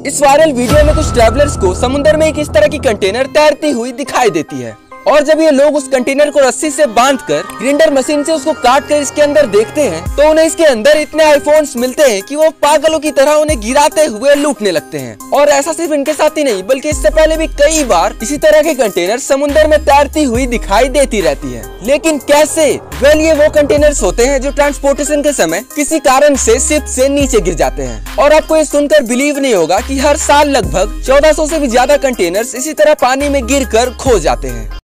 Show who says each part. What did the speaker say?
Speaker 1: इस viral video में कुछ ट्रैवलर्स को समुद्र में एक इस तरह की कंटेनर तैरती हुई दिखाई देती है और जब ये लोग उस कंटेनर को रस्सी से बांधकर ग्राइंडर मशीन से उसको काट कर इसके अंदर देखते हैं तो उन्हें इसके अंदर इतने आईफोन्स मिलते हैं कि वो पागलों की तरह उन्हें गिराते हुए लूटने लगते हैं। और ऐसा सिर्फ इनके साथ ही नहीं बल्कि इससे पहले भी कई बार इसी तरह के कंटेनर समुद्र में तैरती हुई दिखाई देती रहती है। लेकिन कैसे? वेल, ये वो कंटेनर्स होते हैं जो ट्रांसपोर्टेशन के समय किसी कारण से शिप से नीचे गिर जाते हैं। और आपको ये सुनकर बिलीव नहीं होगा कि हर साल लगभग 1400 से भी ज्यादा कंटेनर्स इसी तरह पानी में गिरकर खो जाते हैं।